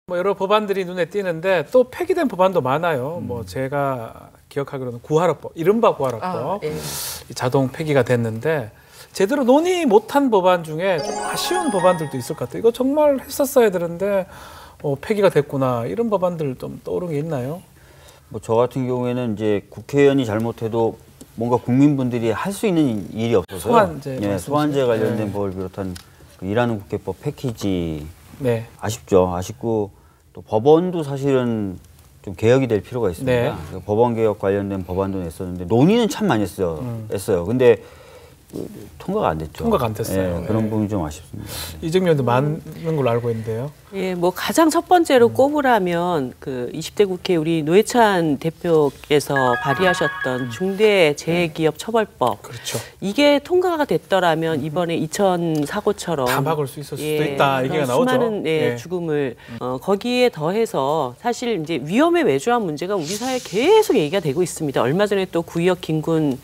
뭐 여러 법안들이 눈에 띄는데 또 폐기된 법안도 많아요. 뭐 제가 기억하기로는 구하라법, 이른바 구하라법 자동 폐기가 됐는데 제대로 논의 못한 법안 중에 좀 아쉬운 법안들도 있을 것 같아요. 이거 정말 했었어야 되는데 폐기가 됐구나, 이런 법안들 좀 떠오른 게 있나요? 뭐 저 같은 경우에는 이제 국회의원이 잘못해도 뭔가 국민분들이 할 수 있는 일이 없어서요. 소환제, 예, 소환제 관련된 법을 비롯한 그 일하는 국회법 패키지 아쉽죠. 아쉽고 또 법원도 사실은 좀 개혁이 될 필요가 있습니다. 법원 개혁 관련된 법안도 냈었는데 논의는 참 많이 했어요. 근데 통과가 안 됐죠. 통과가 안 됐어요. 예, 그런 부분이 좀 아쉽습니다. 이정미 의원도 많은 걸로 알고 있는데요. 예, 뭐 가장 첫 번째로 꼽으라면 그 20대 국회 우리 노회찬 대표께서 발의하셨던 중대재해기업 처벌법. 그렇죠. 이게 통과가 됐더라면 이번에 이천 사고처럼 다 막을 수 있었을 수도 있다, 얘기가 나오죠. 수많은 죽음을 거기에 더해서 사실 이제 위험에 외주한 문제가 우리 사회에 계속 얘기가 되고 있습니다. 얼마 전에 또 구의역 김군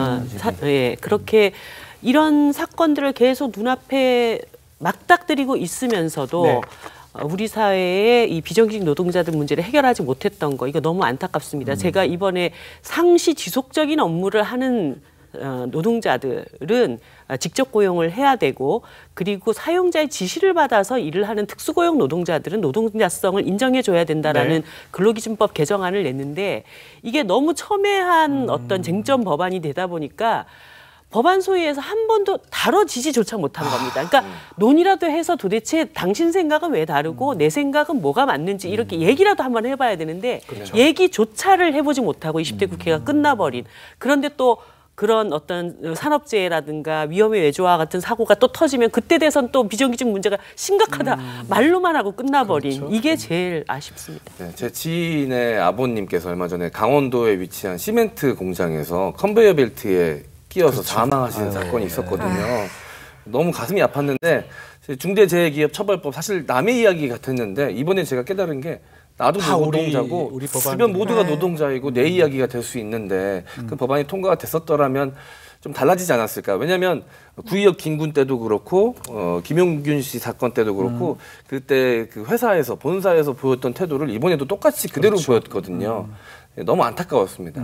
그렇게 이런 사건들을 계속 눈앞에 막닥뜨리고 있으면서도 우리 사회의 이 비정규직 노동자들 문제를 해결하지 못했던 거, 이거 너무 안타깝습니다. 제가 이번에 상시 지속적인 업무를 하는 노동자들은 직접 고용을 해야 되고, 그리고 사용자의 지시를 받아서 일을 하는 특수고용 노동자들은 노동자성을 인정해줘야 된다라는 근로기준법 개정안을 냈는데, 이게 너무 첨예한 어떤 쟁점 법안이 되다 보니까 법안 소위에서 한 번도 다뤄지지조차 못한 겁니다. 그러니까 논의라도 해서 도대체 당신 생각은 왜 다르고 내 생각은 뭐가 맞는지 이렇게 얘기라도 한번 해봐야 되는데 얘기조차를 해보지 못하고 20대 국회가 끝나버린. 그런데 또 그런 어떤 산업재해라든가 위험의 외주와 같은 사고가 또 터지면 그때 돼선 또 비정규직 문제가 심각하다 말로만 하고 끝나버린. 이게 제일 아쉽습니다. 네, 제 지인의 아버님께서 얼마 전에 강원도에 위치한 시멘트 공장에서 컨베이어 벨트에 끼어서 사망하시는 사건이 있었거든요. 너무 가슴이 아팠는데 중대재해기업처벌법 사실 남의 이야기 같았는데 이번에 제가 깨달은 게 나도 노동자고 우리 주변 모두가 노동자이고 내 이야기가 될 수 있는데 그 법안이 통과가 됐었더라면 좀 달라지지 않았을까. 왜냐하면 구의역 김군 때도 그렇고 김용균 씨 사건 때도 그렇고 그때 그 회사에서 본사에서 보였던 태도를 이번에도 똑같이 그대로 보였거든요. 너무 안타까웠습니다.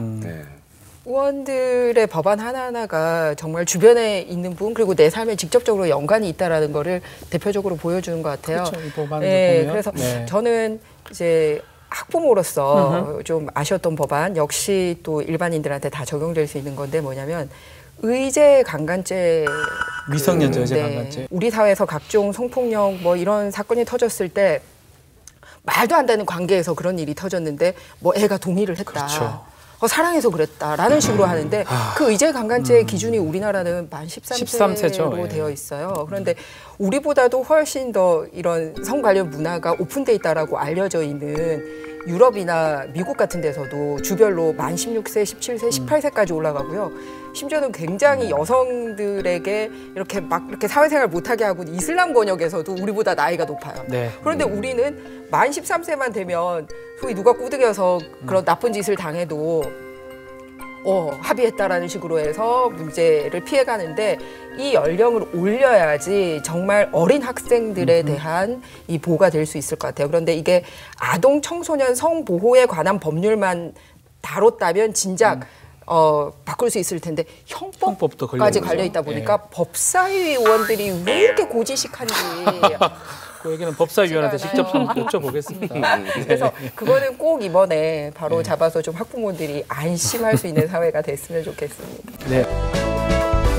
의원들의 법안 하나하나가 정말 주변에 있는 분, 그리고 내 삶에 직접적으로 연관이 있다라는 거를 대표적으로 보여주는 것 같아요. 그렇죠. 이 법안을 보면. 그래서 저는 이제 학부모로서 좀 아쉬웠던 법안, 역시 또 일반인들한테 다 적용될 수 있는 건데 뭐냐면 의제 강간죄, 미성년자 의제 강간죄. 우리 사회에서 각종 성폭력 뭐 이런 사건이 터졌을 때 말도 안 되는 관계에서 그런 일이 터졌는데 뭐 애가 동의를 했다. 그렇죠. 사랑해서 그랬다라는 식으로 하는데 그 의제 강간죄의 기준이 우리나라는 만 13세로 되어 있어요. 그런데 우리보다도 훨씬 더 이런 성 관련 문화가 오픈돼 있다라고 알려져 있는 유럽이나 미국 같은 데서도 주별로 만 16세, 17세, 18세까지 올라가고요. 심지어는 굉장히 여성들에게 이렇게 막 이렇게 사회생활 못하게 하고 이슬람 권역에서도 우리보다 나이가 높아요. 그런데 우리는 만 13세만 되면 소위 누가 꾸득여서 그런 나쁜 짓을 당해도 합의했다라는 식으로 해서 문제를 피해가는데 이 연령을 올려야지 정말 어린 학생들에 대한 이 보호가 될 수 있을 것 같아요. 그런데 이게 아동 청소년 성보호에 관한 법률만 다뤘다면 진작 바꿀 수 있을 텐데 형법까지 걸려 있다 보니까 법사위 의원들이 왜 이렇게 고지식한지 그 얘기는 법사위원한테 직접 여쭤보겠습니다. 그래서 그거는 꼭 이번에 바로 잡아서 좀 학부모들이 안심할 수 있는 사회가 됐으면 좋겠습니다. 네.